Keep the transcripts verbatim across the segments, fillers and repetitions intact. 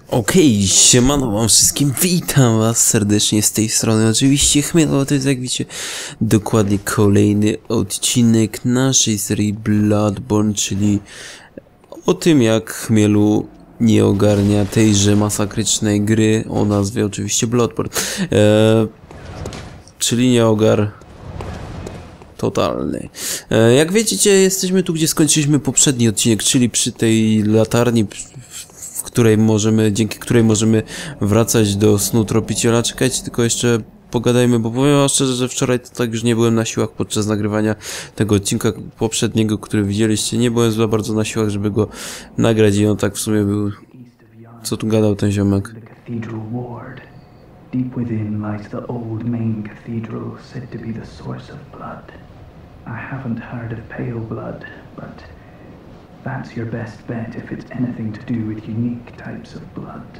Okej, okay, siemano wam wszystkim, witam was serdecznie z tej strony, oczywiście Chmielo, to jest jak widzicie dokładnie kolejny odcinek naszej serii Bloodborne, czyli o tym jak Chmielu nie ogarnia tejże masakrycznej gry o nazwie oczywiście Bloodborne, eee, czyli nie ogar totalny. Eee, jak widzicie, jesteśmy tu, gdzie skończyliśmy poprzedni odcinek, czyli przy tej latarni, w której możemy, dzięki której możemy wracać do snu tropiciela. Czekajcie, tylko jeszcze pogadajmy, bo powiem wam szczerze, że wczoraj to tak już nie byłem na siłach podczas nagrywania tego odcinka poprzedniego, który widzieliście. Nie byłem za bardzo na siłach, żeby go nagrać i on tak w sumie był... Co tu gadał ten ziomek? Deep within lies the old main cathedral, said to be the source of blood. I haven't heard of pale blood, but that's your best bet if it's anything to do with unique types of blood.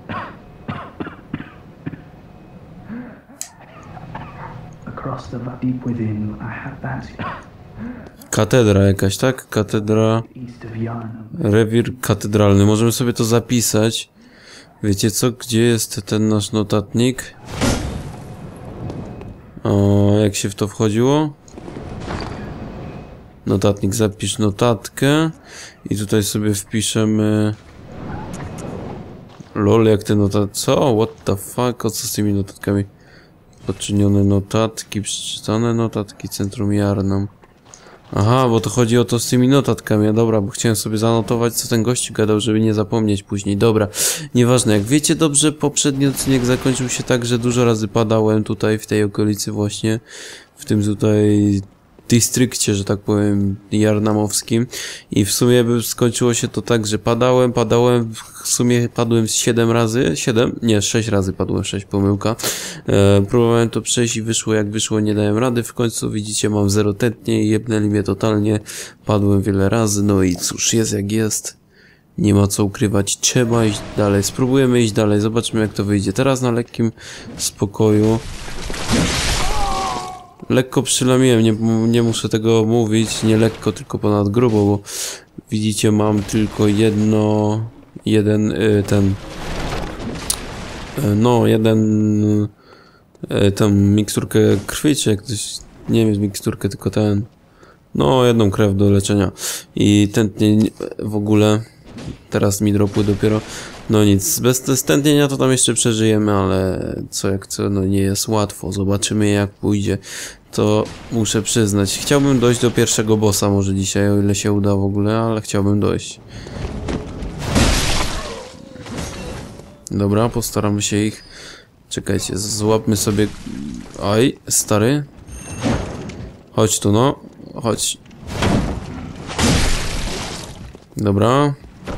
Across the deep within, I have that's... Katedra jakaś, tak? Katedra... Rewir katedralny. Możemy sobie to zapisać. Wiecie co? Gdzie jest ten nasz notatnik? O, jak się w to wchodziło? Notatnik, zapisz notatkę. I tutaj sobie wpiszemy... Lol, jak te notatki... Co? What the fuck? O co z tymi notatkami? Podczynione notatki, przeczytane notatki, centrum Jarnam. Aha, bo to chodzi o to z tymi notatkami. Dobra, bo chciałem sobie zanotować, co ten gościu gadał, żeby nie zapomnieć później. Dobra, nieważne. Jak wiecie dobrze, poprzedni odcinek zakończył się tak, że dużo razy padałem tutaj w tej okolicy właśnie. W tym tutaj dystrykcie, że tak powiem, jarnamowskim. I w sumie by skończyło się to tak, że padałem, padałem, w sumie padłem siedem razy, siedem? Nie, sześć razy padłem, sześć, pomyłka. E, próbowałem to przejść i wyszło jak wyszło, nie dałem rady. W końcu widzicie, mam zero tętnie i jebnęli mnie totalnie. Padłem wiele razy, no i cóż, jest jak jest. Nie ma co ukrywać, trzeba iść dalej. Spróbujemy iść dalej, zobaczmy jak to wyjdzie. Teraz na lekkim spokoju. Lekko przylamiłem, nie, nie muszę tego mówić, nie lekko, tylko ponad grubo, bo widzicie, mam tylko jedno, jeden, y, ten, y, no, jeden, y, tą miksturkę krwi, czy jak ktoś, nie wiem, miksturkę, tylko ten, no, jedną krew do leczenia i tętnień w ogóle, teraz mi dropły dopiero. No nic, bez stętnienia to tam jeszcze przeżyjemy, ale co jak co, no nie jest łatwo. Zobaczymy jak pójdzie. To muszę przyznać. Chciałbym dojść do pierwszego bossa może dzisiaj, o ile się uda w ogóle, ale chciałbym dojść. Dobra, postaramy się ich... Czekajcie, złapmy sobie... Oj, stary. Chodź tu, no. Chodź. Dobra.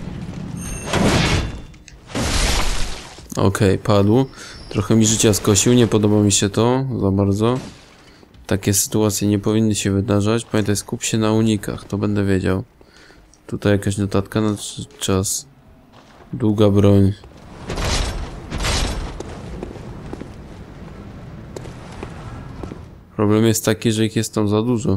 Okej, okay, padł. Trochę mi życia skosił, nie podoba mi się to za bardzo. Takie sytuacje nie powinny się wydarzać. Pamiętaj, skup się na unikach, to będę wiedział. Tutaj jakaś notatka na czas. Długa broń. Problem jest taki, że ich jest tam za dużo.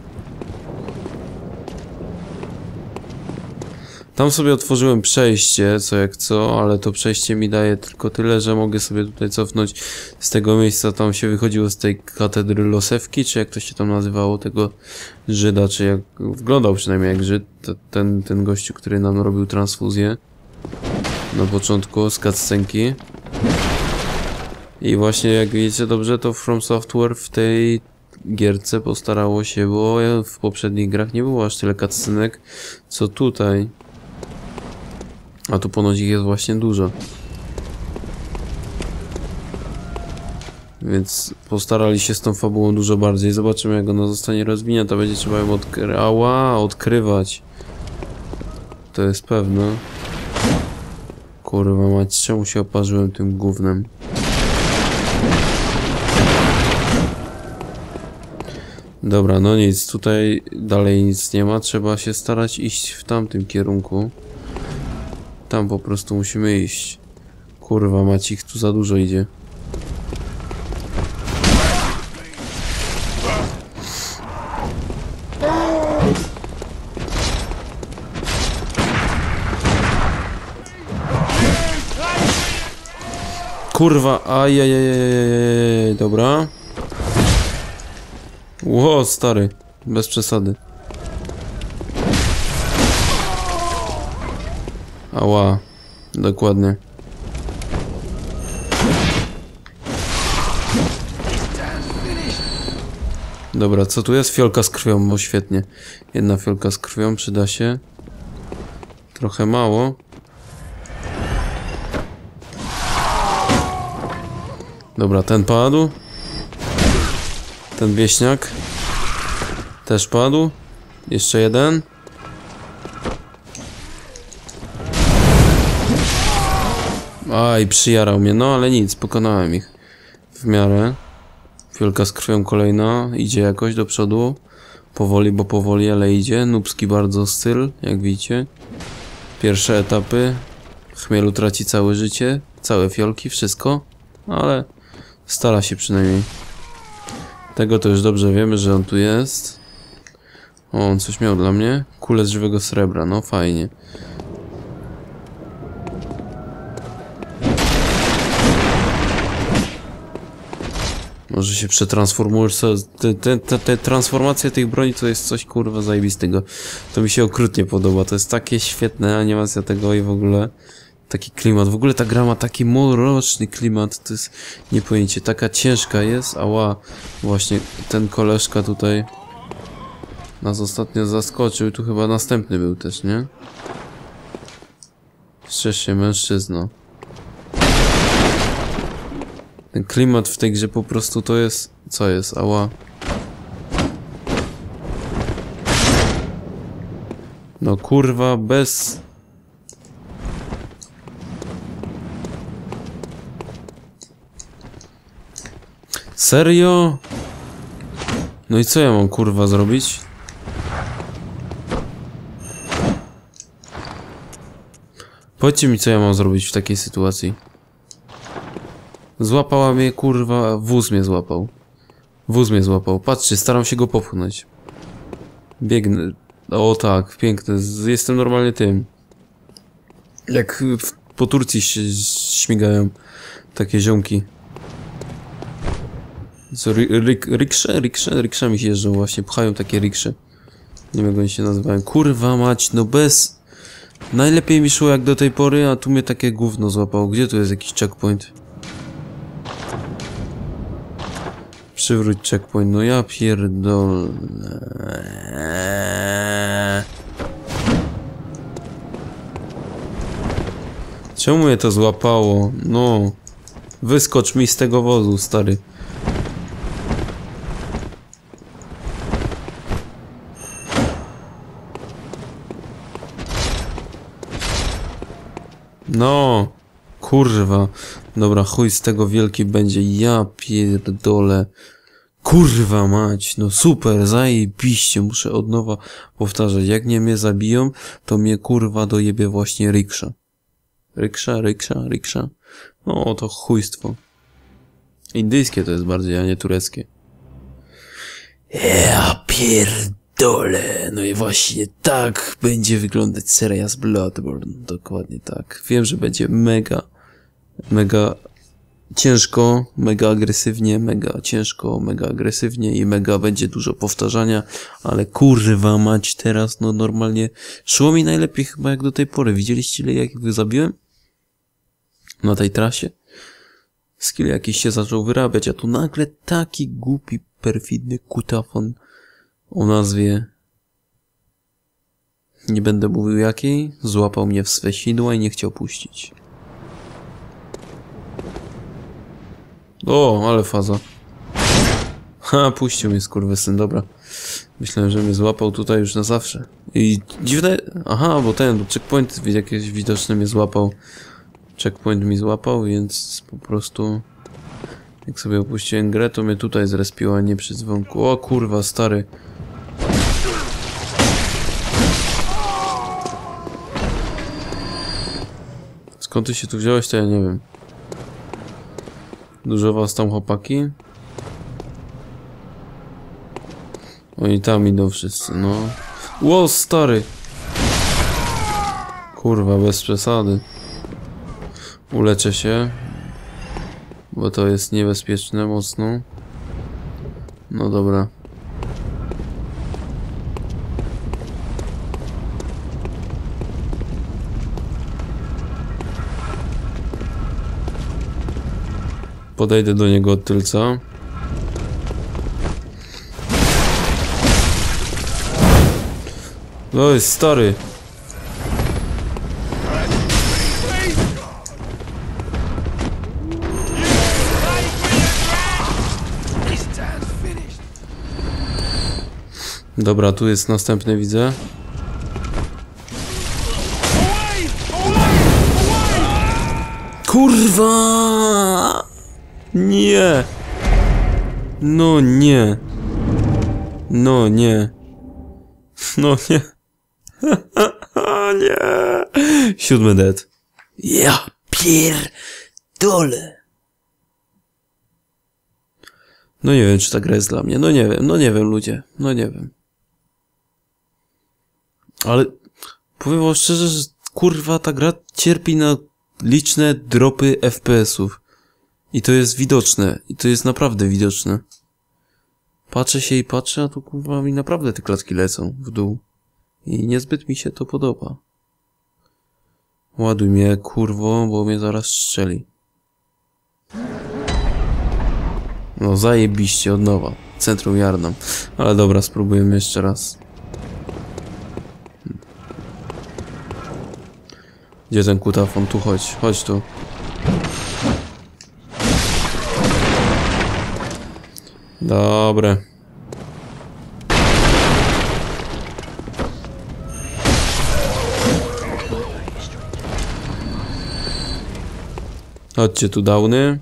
Tam sobie otworzyłem przejście, co jak co, ale to przejście mi daje tylko tyle, że mogę sobie tutaj cofnąć z tego miejsca. Tam się wychodziło z tej katedry Losewki, czy jak to się tam nazywało, tego Żyda, czy jak wyglądał przynajmniej jak Żyd, ten, ten gościu, który nam robił transfuzję na początku z cutscenki. I właśnie jak wiecie dobrze, to From Software w tej gierce postarało się, bo w poprzednich grach nie było aż tyle cutscenek, co tutaj. A tu ponoć ich jest właśnie dużo. Więc postarali się z tą fabułą dużo bardziej. Zobaczymy jak ona zostanie rozwinięta. Będzie trzeba ją odkry Ała, odkrywać. To jest pewne. Kurwa mać, czemu się oparzyłem tym gównem? Dobra, no nic. Tutaj dalej nic nie ma. Trzeba się starać iść w tamtym kierunku. Tam po prostu musimy iść. Kurwa, mać ich tu za dużo idzie. kurwa, ajajajajajaj, dobra. Ło, stary, bez przesady. Ała, dokładnie. Dobra, co tu jest? Fiolka z krwią, bo świetnie. Jedna fiolka z krwią przyda się. Trochę mało. Dobra, ten padł. Ten wieśniak też padł. Jeszcze jeden. Aj, przyjarał mnie, no ale nic, pokonałem ich w miarę. Fiolka z krwią kolejna, idzie jakoś do przodu. Powoli, bo powoli, ale idzie. Nubski bardzo styl, jak widzicie. Pierwsze etapy. Chmielu traci całe życie, całe fiolki, wszystko. Ale stara się przynajmniej. Tego to już dobrze wiemy, że on tu jest. O, on coś miał dla mnie. Kulę z żywego srebra, no fajnie. Może się przetransformujesz. Te, te, te, te transformacje tych broni to jest coś kurwa zajebistego. To mi się okrutnie podoba. To jest takie świetne, animacja tego i w ogóle taki klimat. W ogóle ta gra ma taki mroczny klimat. To jest niepojęcie. Taka ciężka jest. Ała. Właśnie ten koleżka tutaj nas ostatnio zaskoczył. Tu chyba następny był też, nie? Strzeż się, mężczyzno. Ten klimat w tej grze po prostu to jest... Co jest? Ała. No kurwa, bez... Serio? No i co ja mam kurwa zrobić? Powiedzcie mi, co ja mam zrobić w takiej sytuacji. Złapała mnie, kurwa, wóz mnie złapał. Wóz mnie złapał. Patrzcie, staram się go popchnąć. Biegnę. O tak, piękne. Jestem normalnie tym. Jak w, po Turcji się śmigają takie ziomki. Co, rik, riksze? Riksze? Rikszami się jeżdżą właśnie. Pchają takie riksze. Nie wiem, jak oni się nazywają. Kurwa mać, no bez... Najlepiej mi szło jak do tej pory, a tu mnie takie gówno złapało. Gdzie tu jest jakiś checkpoint? Przywróć checkpoint, no ja pierdolę. Czemu mnie to złapało? No. Wyskocz mi z tego wozu, stary. No. Kurwa. Dobra, chuj z tego wielki będzie. Ja pierdolę. Kurwa mać. No super, zajebiście. Muszę od nowa powtarzać. Jak nie mnie zabiją, to mnie kurwa dojebie właśnie riksza. Riksza, riksza, riksza. No to chujstwo. Indyjskie to jest bardziej, a nie tureckie. Ja pierdolę. No i właśnie tak będzie wyglądać seria z Bloodborne. Dokładnie tak. Wiem, że będzie mega, mega ciężko, mega agresywnie, mega ciężko, mega agresywnie i mega będzie dużo powtarzania, ale kurwa mać teraz, no normalnie szło mi najlepiej chyba jak do tej pory. Widzieliście ile jak wy zabiłem? Na tej trasie? Skill jakiś się zaczął wyrabiać, a tu nagle taki głupi, perfidny kutafon o nazwie... Nie będę mówił jakiej, złapał mnie w swe sidła i nie chciał puścić. O, ale faza. Ha, puścił mnie skurwysyn, dobra. Myślałem, że mnie złapał tutaj już na zawsze. I dziwne... Aha, bo ten, bo checkpoint jakieś widoczne mnie złapał. Checkpoint mi złapał, więc po prostu... Jak sobie opuściłem grę, to mnie tutaj zrespiło, a nie przy dzwonku. O kurwa, stary. Skąd ty się tu wziąłeś, to ja nie wiem. Dużo was tam chłopaki? Oni tam idą wszyscy, no. Ło, stary! Kurwa, bez przesady. Uleczę się. Bo to jest niebezpieczne mocno. No dobra. Podejdę do niego od tylca. No jest stary. Dobra, tu jest następny, widzę. Kurwa! Nie! No nie! No nie! No nie! Nie! Siódmy dead. Ja pierdolę! No nie wiem, czy ta gra jest dla mnie. No nie wiem, no nie wiem, ludzie. No nie wiem. Ale powiem wam szczerze, że kurwa ta gra cierpi na liczne dropy F P S-ów. I to jest widoczne. I to jest naprawdę widoczne. Patrzę się i patrzę, a tu kurwa mi naprawdę te klatki lecą w dół. I niezbyt mi się to podoba. Ładuj mnie, kurwo, bo mnie zaraz strzeli. No zajebiście, od nowa. Centrum Jarnam. Ale dobra, spróbujemy jeszcze raz. Gdzie ten kutafon? Tu chodź, chodź tu. Dobre. Chodźcie tu, downy.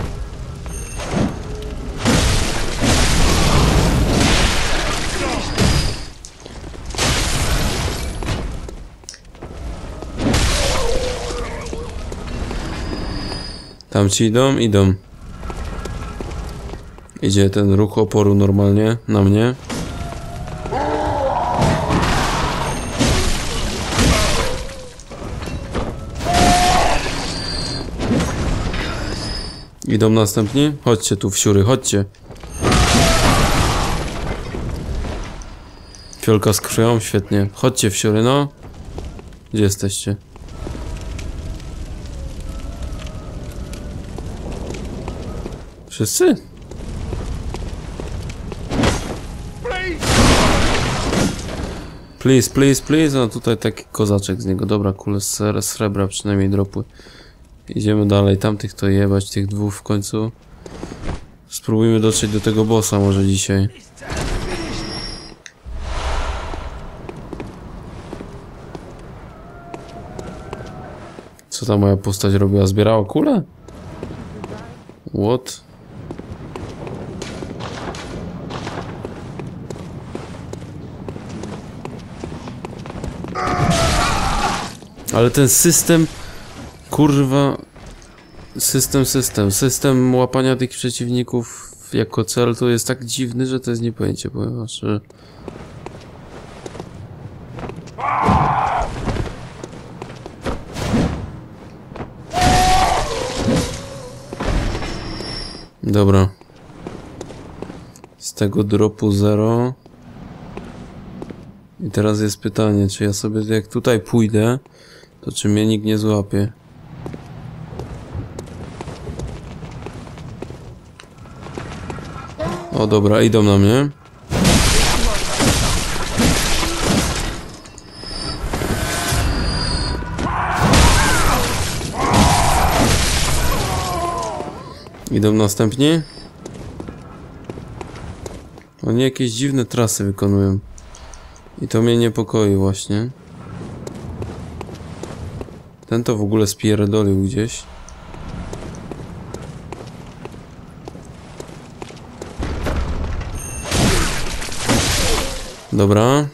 Tam ci idą? Idą. Idzie ten ruch oporu normalnie na mnie. Idą następni? Chodźcie tu, wsiury, chodźcie. Fiolka z krwią, świetnie. Chodźcie, wsiury, no. Gdzie jesteście? Wszyscy? Please, please, please. No tutaj taki kozaczek z niego. Dobra, kule z srebra przynajmniej dropły. Idziemy dalej. Tamtych to jebać, tych dwóch w końcu. Spróbujmy dotrzeć do tego bossa może dzisiaj. Co ta moja postać robiła? Zbierała kulę? What? Ale ten system, kurwa, system, system, system łapania tych przeciwników jako cel to jest tak dziwny, że to jest niepojęcie, powiem wam szczerze. Dobra. Z tego dropu zero. I teraz jest pytanie, czy ja sobie jak tutaj pójdę, to czy mnie nikt nie złapie? O dobra, idą na mnie. Idą następni. Oni jakieś dziwne trasy wykonują. I to mnie niepokoi właśnie. Ten to w ogóle spierdolił gdzieś. Dobra.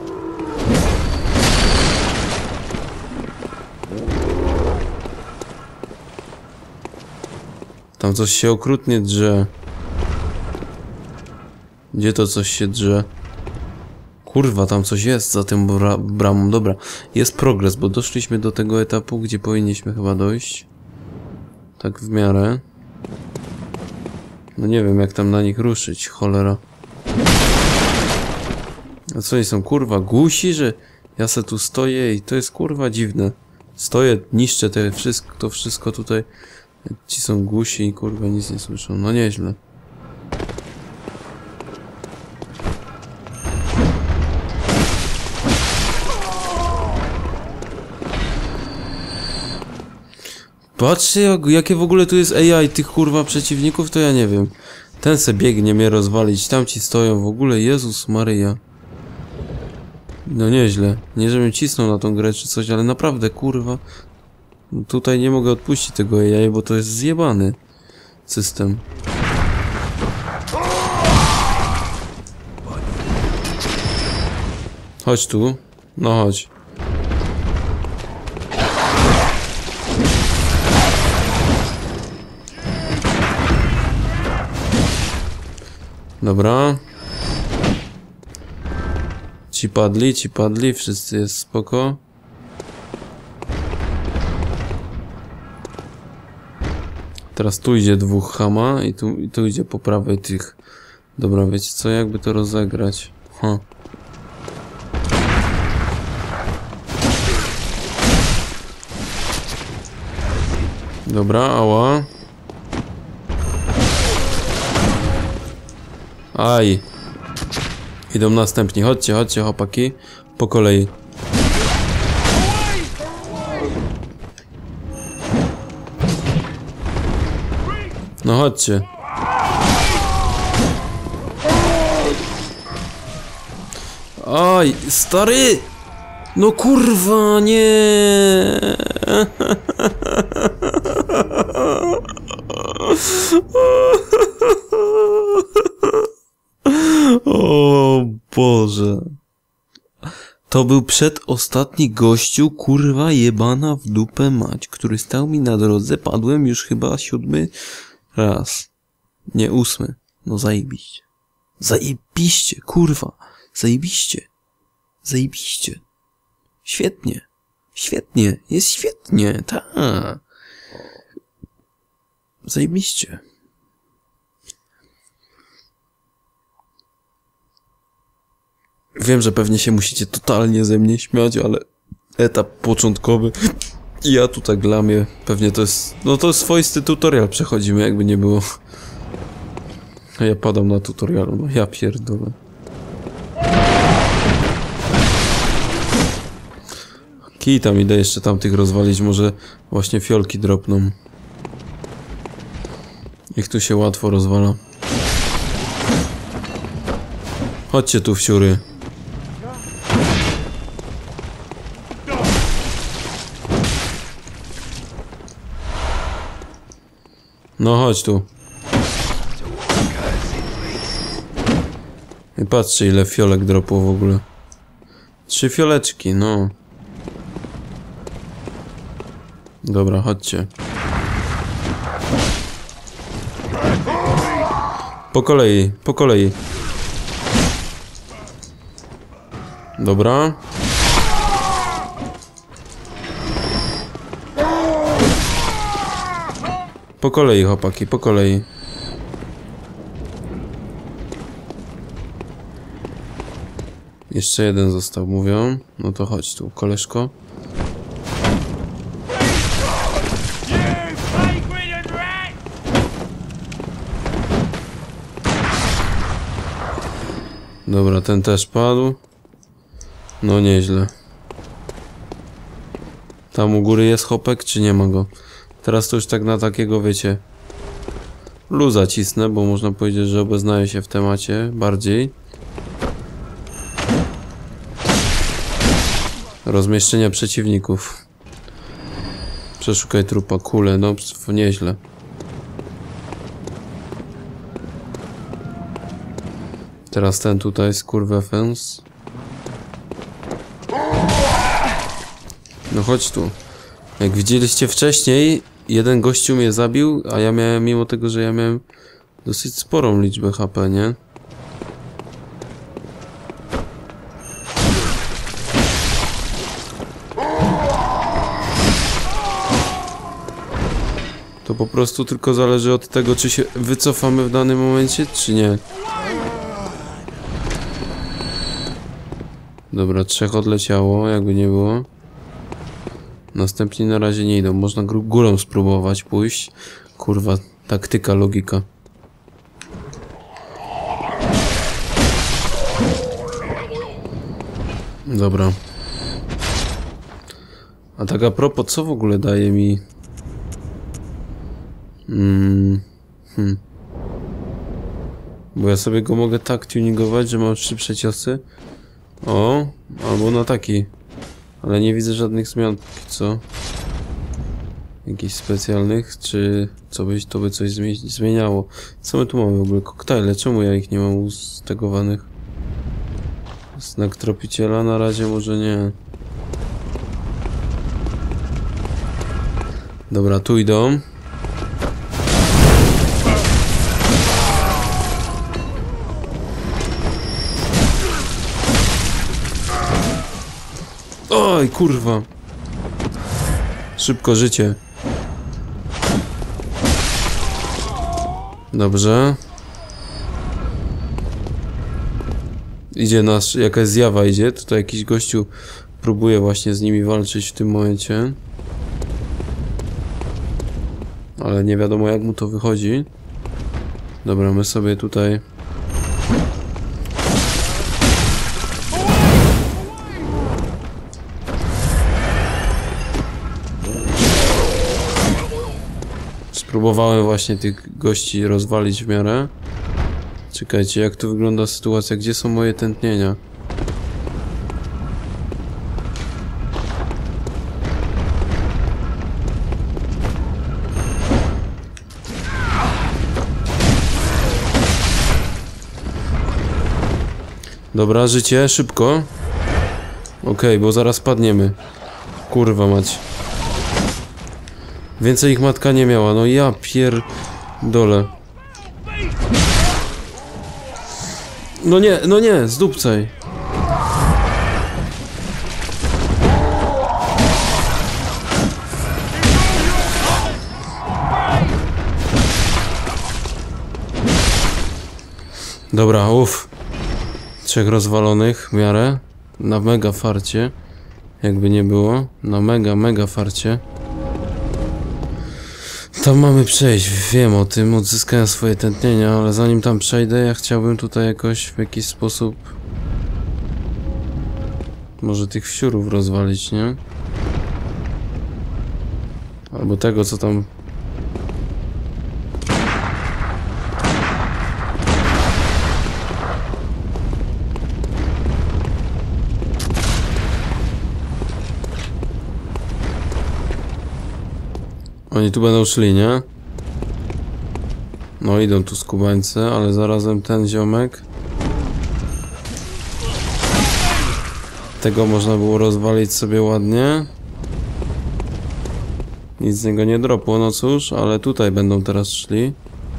Tam coś się okrutnie drze. Gdzie to coś się drze? Kurwa, tam coś jest za tym bra bramą. Dobra, jest progres, bo doszliśmy do tego etapu, gdzie powinniśmy chyba dojść. Tak w miarę. No nie wiem jak tam na nich ruszyć, cholera. A co oni są, kurwa, głusi, że ja se tu stoję i to jest kurwa dziwne. Stoję, niszczę te wszystko, to wszystko tutaj. Ci są głusi i kurwa nic nie słyszą. No nieźle. Patrzcie jak, jakie w ogóle tu jest A I tych kurwa przeciwników, to ja nie wiem. Ten se biegnie mnie rozwalić, tam ci stoją w ogóle, Jezus Maryja. No nieźle. Nie żebym cisnął na tą grę czy coś, ale naprawdę kurwa. Tutaj nie mogę odpuścić tego A I, bo to jest zjebany system. Chodź tu. No chodź. Dobra. Ci padli, ci padli, wszyscy jest spoko. Teraz tu idzie dwóch chama i tu, i tu idzie po prawej tych. Dobra, wiecie co, jakby to rozegrać? Ha. Dobra, ała. Aj. Idą następni, chodźcie, chodźcie chłopaki. Po kolei. No chodźcie. Oj, stary! No kurwa, nie! O Boże. To był przedostatni gościu, kurwa jebana w dupę mać, który stał mi na drodze. Padłem już chyba siódmy raz. Nie, ósmy. No zajebiście. Zajebiście, kurwa. Zajebiście. Zajebiście. Świetnie. Świetnie. Jest świetnie. Ta. Zajebiście. Wiem, że pewnie się musicie totalnie ze mnie śmiać, ale etap początkowy. I ja tu tak glamię. Pewnie to jest... No to swoisty tutorial przechodzimy, jakby nie było. A ja padam na tutorialu. No ja pierdolę. Kij tam idę jeszcze tamtych rozwalić. Może właśnie fiolki dropną. Ich tu się łatwo rozwala. Chodźcie tu, wsiury. No chodź tu. I patrzcie ile fiolek dropło w ogóle. Trzy fioleczki, no. Dobra, chodźcie. Po kolei, po kolei. Dobra. Po kolei, chłopaki, po kolei. Jeszcze jeden został, mówią. No to chodź tu, koleżko. Dobra, ten też padł. No nieźle. Tam u góry jest chopek, czy nie ma go? Teraz to już tak na takiego, wiecie, luza cisnę, bo można powiedzieć, że obeznaję się w temacie bardziej. Rozmieszczenia przeciwników. Przeszukaj trupa, kule, no nieźle. Teraz ten tutaj, skurwefens. No chodź tu. Jak widzieliście wcześniej, jeden gościu mnie zabił, a ja miałem, mimo tego, że ja miałem dosyć sporą liczbę H P, nie? To po prostu tylko zależy od tego, czy się wycofamy w danym momencie, czy nie. Dobra, trzech odleciało, jakby nie było. Następni na razie nie idą. Można górą spróbować pójść. Kurwa, taktyka, logika. Dobra. A tak a propos, co w ogóle daje mi... Mm, hmm. Bo ja sobie go mogę tak tuningować, że mam szybsze ciosy. O, albo na taki. Ale nie widzę żadnych zmian póki co. Jakichś specjalnych, czy co byś to by coś zmieniało. Co my tu mamy w ogóle? Koktajle, czemu ja ich nie mam ustagowanych? Znak tropiciela na razie może nie. Dobra, tu idą. Oj, kurwa. Szybko życie. Dobrze. Idzie nas, jakaś zjawa idzie. Tutaj jakiś gościu próbuje właśnie z nimi walczyć w tym momencie. Ale nie wiadomo jak mu to wychodzi. Dobra, my sobie tutaj... Spróbowałem właśnie tych gości rozwalić w miarę. Czekajcie, jak tu wygląda sytuacja? Gdzie są moje tętnienia? Dobra, życie, szybko. Okej, okay, bo zaraz padniemy. Kurwa mać. Więcej ich matka nie miała, no ja pierdolę. No nie, no nie, zdupcaj. Dobra, uff. Trzech rozwalonych w miarę. Na mega farcie. Jakby nie było. Na mega, mega farcie. Tam mamy przejść, wiem o tym, odzyskałem swoje tętnienia, ale zanim tam przejdę, ja chciałbym tutaj jakoś w jakiś sposób... Może tych wsiurów rozwalić, nie? Albo tego, co tam... Oni tu będą szli, nie? No idą tu skubańcy, ale zarazem ten ziomek. Tego można było rozwalić sobie ładnie. Nic z niego nie dropło, no cóż, ale tutaj będą teraz szli.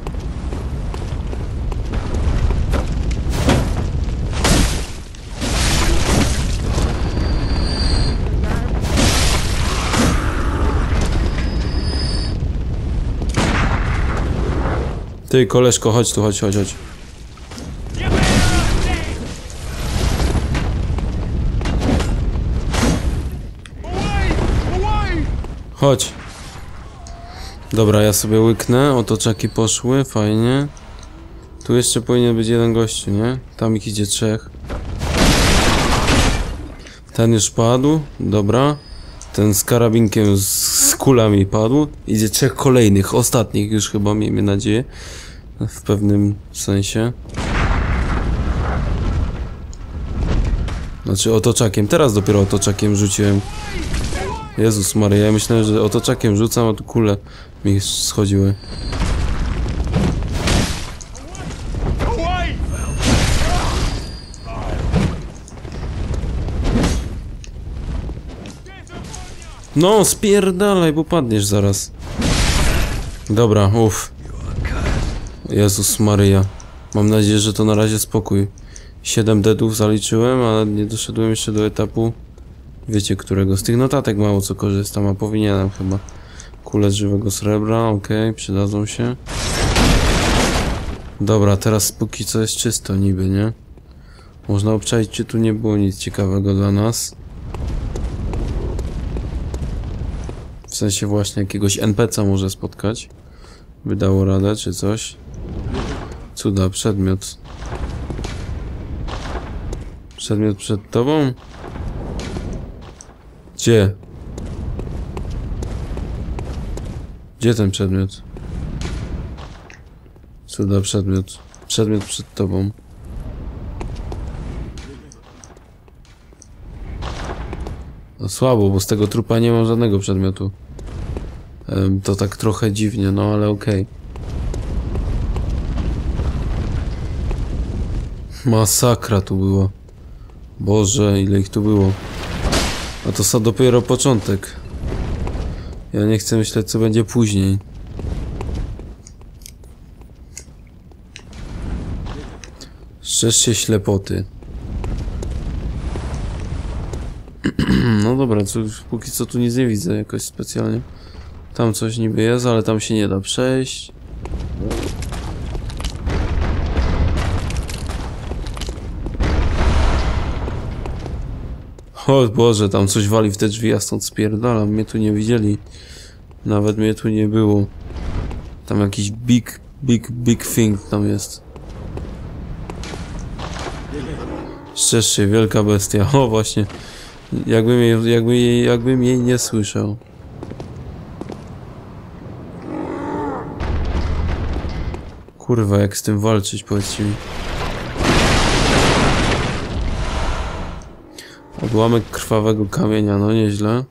Ty, koleżko, chodź tu, chodź, chodź, chodź. Chodź. Dobra, ja sobie łyknę, otoczaki poszły, fajnie. Tu jeszcze powinien być jeden gościu, nie? Tam ich idzie trzech. Ten już padł, dobra. Ten z karabinkiem z, z kulami padł. Idzie trzech kolejnych, ostatnich już chyba, miejmy nadzieję. W pewnym sensie. Znaczy otoczakiem, teraz dopiero otoczakiem rzuciłem. Jezus Maria, ja myślałem, że otoczakiem rzucam, a tu kule mi schodziły. No, spierdalaj, bo padniesz zaraz. Dobra, uff. Jezus Maryja. Mam nadzieję, że to na razie spokój. siedem deadów zaliczyłem, ale nie doszedłem jeszcze do etapu. Wiecie którego? Z tych notatek mało co korzystam, a powinienem chyba. Kule z żywego srebra, okej, okay, przydadzą się. Dobra, teraz póki co jest czysto niby, nie? Można obczaić, czy tu nie było nic ciekawego dla nas. W sensie właśnie jakiegoś en pe ce a może spotkać. By dało radę, czy coś. Cuda, przedmiot. Przedmiot przed tobą? Gdzie? Gdzie ten przedmiot? Cuda, przedmiot. Przedmiot przed tobą. No słabo, bo z tego trupa nie mam żadnego przedmiotu. Ehm, to tak trochę dziwnie, no ale okej. Okay. Masakra tu była. Boże, ile ich tu było. A to są dopiero początek. Ja nie chcę myśleć, co będzie później. Strzeż się ślepoty. No dobra, co, póki co tu nic nie widzę jakoś specjalnie. Tam coś niby jest, ale tam się nie da przejść. O Boże, tam coś wali w te drzwi, ja stąd spierdalam. Mnie tu nie widzieli. Nawet mnie tu nie było. Tam jakiś big, big, big thing tam jest. Strzeż się, wielka bestia. O właśnie. Jakbym jej, jakby jej, jakbym jej nie słyszał. Kurwa, jak z tym walczyć, powiedzcie mi. Odłamek krwawego kamienia, no nieźle.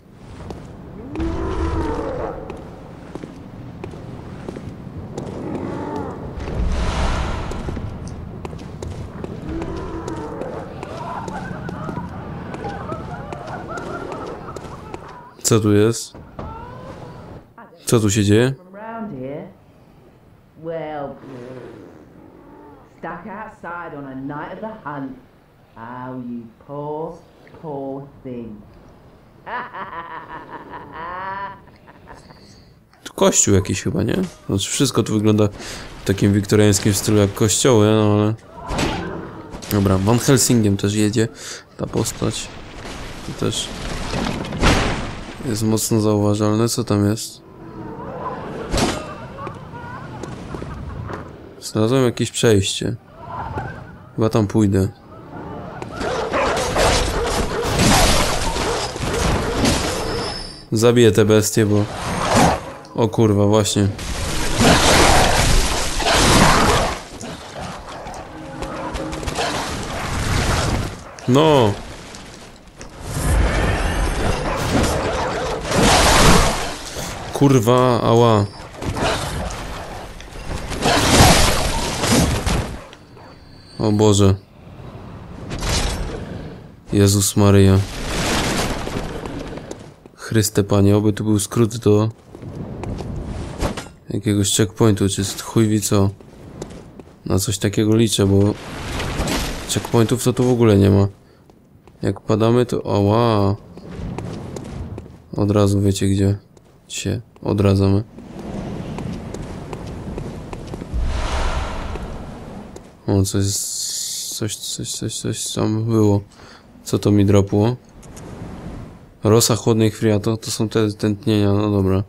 Co tu jest? Co tu się dzieje? Well, stuck outside on a night of the hunt. Oh, you poor, poor thing. Tu kościół jakiś chyba, nie? Znaczy wszystko tu wygląda w takim wiktoriańskim stylu jak kościoły, no ale... Dobra, Van Helsingiem też jedzie ta postać. To też jest mocno zauważalne. Co tam jest? Znalazłem jakieś przejście. Chyba tam pójdę. Zabiję te bestie, bo... O kurwa, właśnie. No! Kurwa, ała. O Boże. Jezus Maryja. Chryste Panie, oby tu był skrót do jakiegoś checkpointu, czy chuj wie co. Na coś takiego liczę, bo checkpointów to tu w ogóle nie ma. Jak padamy to... Ała. Od razu wiecie gdzie się odradzamy. O, coś, coś, coś, coś, coś tam było. Co to mi dropło? Rosa chłodnej krwi, a to, to są te tętnienia, no dobra.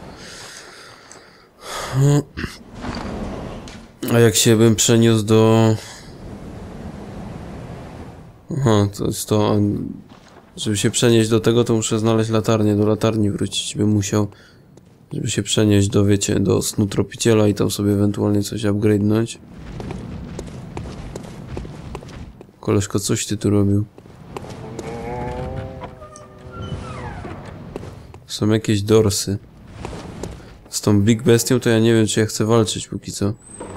A jak się bym przeniósł do... Aha, to jest to... Żeby się przenieść do tego, to muszę znaleźć latarnię, do latarni wrócić bym musiał. Żeby się przenieść do, wiecie, do snu tropiciela i tam sobie ewentualnie coś upgrade'nąć. Koleżko, coś ty tu robił? Są jakieś dorsy. Z tą Big Bestią to ja nie wiem, czy ja chcę walczyć póki co.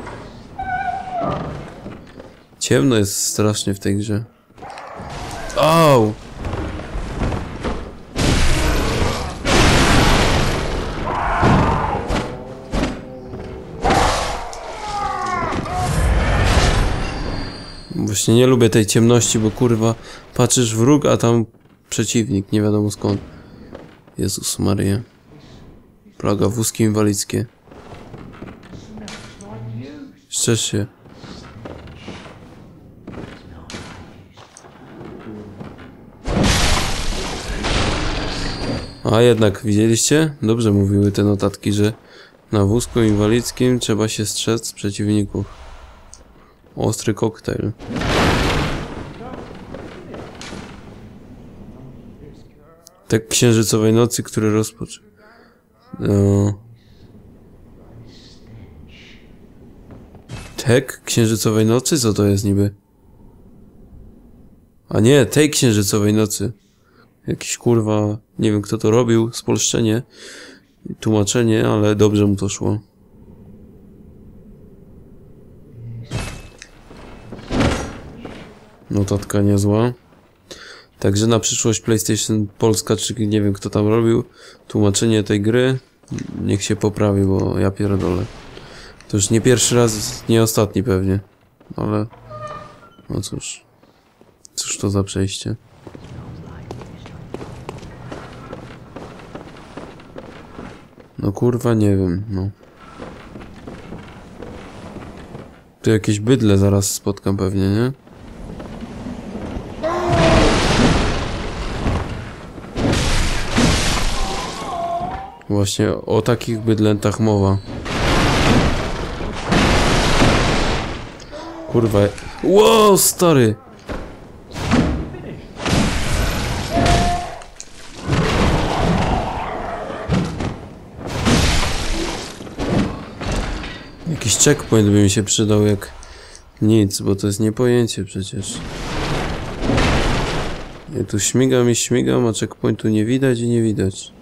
Ciemno jest strasznie w tej grze. Au! Właśnie nie lubię tej ciemności, bo kurwa patrzysz w róg, a tam przeciwnik, nie wiadomo skąd. Jezus Maria. Plaga, wózki inwalidzkie. Szczerz się. A jednak, widzieliście? Dobrze mówiły te notatki, że na wózku inwalidzkim trzeba się strzec przeciwników. Ostry koktajl. Tek księżycowej nocy, który rozpoczął. No. Tek księżycowej nocy? Co to jest niby? A nie, tej księżycowej nocy. Jakiś kurwa, nie wiem kto to robił, spolszczenie, tłumaczenie, ale dobrze mu to szło. Notatka niezła. Także na przyszłość PlayStation Polska, czy nie wiem kto tam robił tłumaczenie tej gry, niech się poprawi, bo ja pierdolę. To już nie pierwszy raz, nie ostatni pewnie, ale no cóż, cóż to za przejście. No kurwa nie wiem, no. Tu jakieś bydle zaraz spotkam pewnie, nie? Właśnie o takich bydlętach mowa. Kurwa. Wow, stary! Jakiś checkpoint by mi się przydał jak nic, bo to jest niepojęcie przecież. Ja tu śmigam i śmigam, a checkpointu nie widać i nie widać.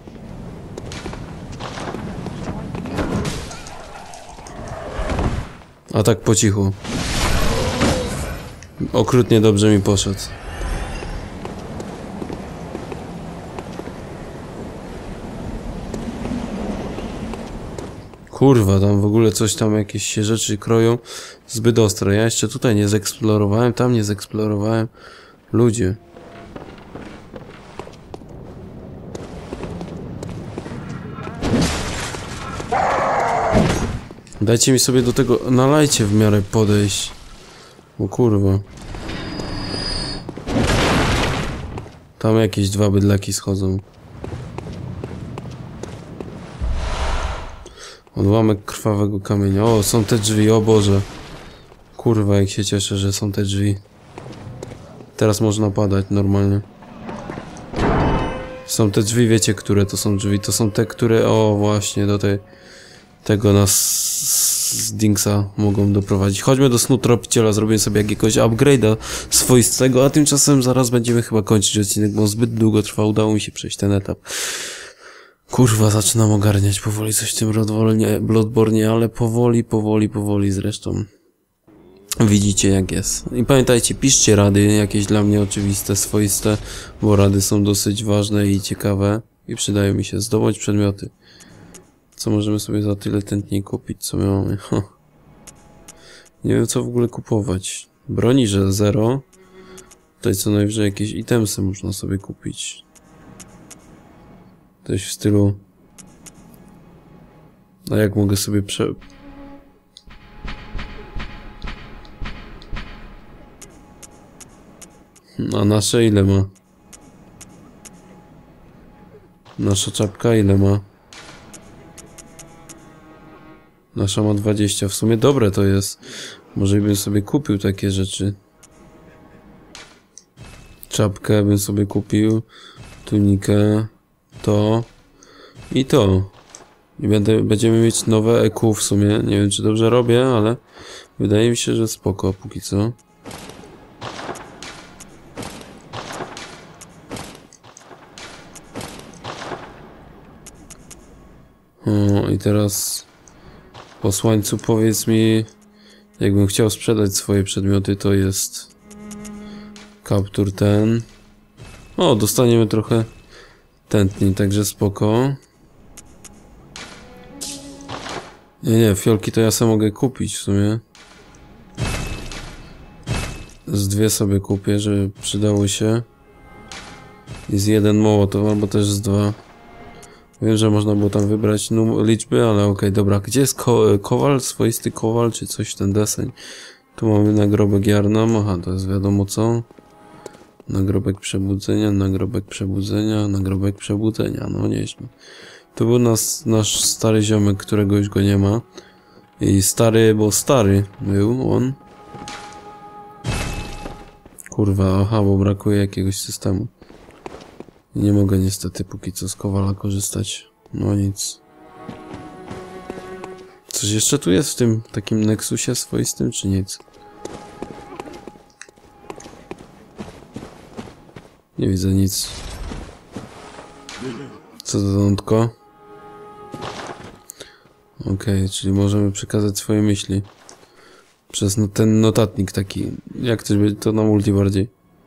A tak po cichu. Okrutnie dobrze mi poszedł. Kurwa, tam w ogóle coś tam, jakieś się rzeczy kroją zbyt ostre. Ja jeszcze tutaj nie zeksplorowałem, tam nie zeksplorowałem. Ludzie. Dajcie mi sobie do tego na lajcie w miarę podejść. O kurwa. Tam jakieś dwa bydlaki schodzą. Odłamek krwawego kamienia. O, są te drzwi, o Boże. Kurwa, jak się cieszę, że są te drzwi. Teraz można padać normalnie. Są te drzwi, wiecie, które to są drzwi? To są te, które, o właśnie, do tej... Tego nas z Dingsa mogą doprowadzić. Chodźmy do snu tropiciela, zrobimy sobie jakiegoś upgrade'a swoistego, a tymczasem zaraz będziemy chyba kończyć odcinek, bo zbyt długo trwa, udało mi się przejść ten etap. Kurwa, zaczynam ogarniać powoli coś w tym Bloodborne, ale powoli, powoli, powoli zresztą. Widzicie jak jest. I pamiętajcie, piszcie rady, jakieś dla mnie oczywiste, swoiste, bo rady są dosyć ważne i ciekawe i przydają mi się. Zdobądź przedmioty. Co możemy sobie za tyle tętniej kupić, co my mamy? Ha. Nie wiem co w ogóle kupować. Broni, że zero. Tutaj co najwyżej jakieś itemsy można sobie kupić. Coś w stylu... A jak mogę sobie prze... A nasze ile ma? Nasza czapka ile ma? Nasza ma dwadzieścia. W sumie dobre to jest. Może bym sobie kupił takie rzeczy. Czapkę bym sobie kupił. Tunikę. To. I to. I będę, będziemy mieć nowe E Q w sumie. Nie wiem czy dobrze robię, ale wydaje mi się, że spoko póki co. O, i teraz posłańcu powiedz mi, jakbym chciał sprzedać swoje przedmioty, to jest kaptur ten. O, dostaniemy trochę tętni, także spoko. Nie, nie, fiolki to ja sobie mogę kupić w sumie. Z dwie sobie kupię, żeby przydało się. I z jeden mołotow, albo też z dwa. Wiem, że można było tam wybrać num liczby, ale okej, okay, dobra. Gdzie jest ko kowal? Swoisty kowal, czy coś, ten deseń? Tu mamy nagrobek Jarnam. Aha, to jest wiadomo co. Nagrobek przebudzenia, nagrobek przebudzenia, nagrobek przebudzenia. No nieźle. To był nas, nasz stary ziomek, którego już go nie ma. I stary, bo stary był on. Kurwa, aha, bo brakuje jakiegoś systemu. Nie mogę niestety póki co z kowala korzystać. No nic. Coś jeszcze tu jest w tym takim Nexusie swoistym, czy nic? Nie widzę nic. Co za dątko? Okej, okay, czyli możemy przekazać swoje myśli. Przez no, ten notatnik taki. Jak coś będzie to na multi bardziej.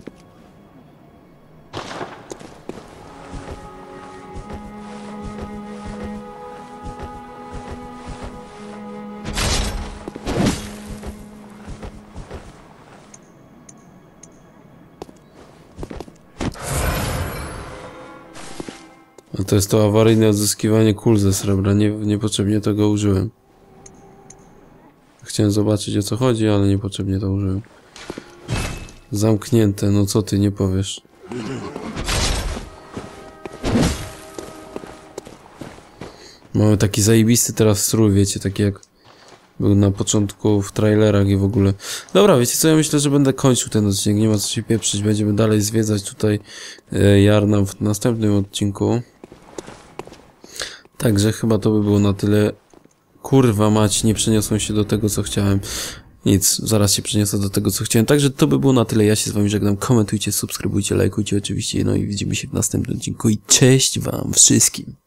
A to jest to awaryjne odzyskiwanie kul ze srebra. Nie, niepotrzebnie tego użyłem. Chciałem zobaczyć o co chodzi, ale niepotrzebnie to użyłem. Zamknięte, no co ty nie powiesz. Mamy taki zajebisty teraz strój, wiecie, taki jak był na początku w trailerach i w ogóle. Dobra, wiecie co, ja myślę, że będę kończył ten odcinek, nie ma co się pieprzyć, będziemy dalej zwiedzać tutaj e, Jarnam w następnym odcinku. Także chyba to by było na tyle. Kurwa mać, nie przeniosłem się do tego, co chciałem. Nic, zaraz się przeniosę do tego, co chciałem. Także to by było na tyle. Ja się z wami żegnam. Komentujcie, subskrybujcie, lajkujcie oczywiście. No i widzimy się w następnym odcinku. I cześć wam wszystkim.